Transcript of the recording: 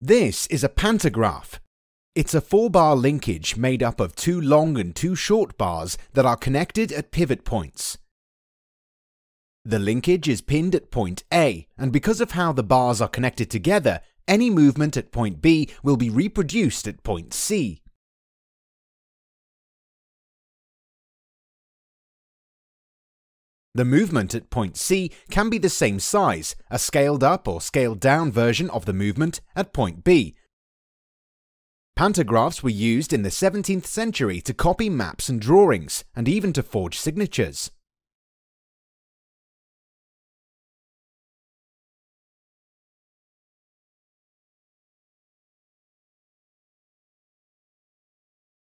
This is a pantograph. It's a 4-bar linkage made up of 2 long and 2 short bars that are connected at pivot points. The linkage is pinned at point A, and because of how the bars are connected together, any movement at point B will be reproduced at point C. The movement at point C can be the same size, a scaled up or scaled down version of the movement at point B. Pantographs were used in the 17th century to copy maps and drawings, and even to forge signatures.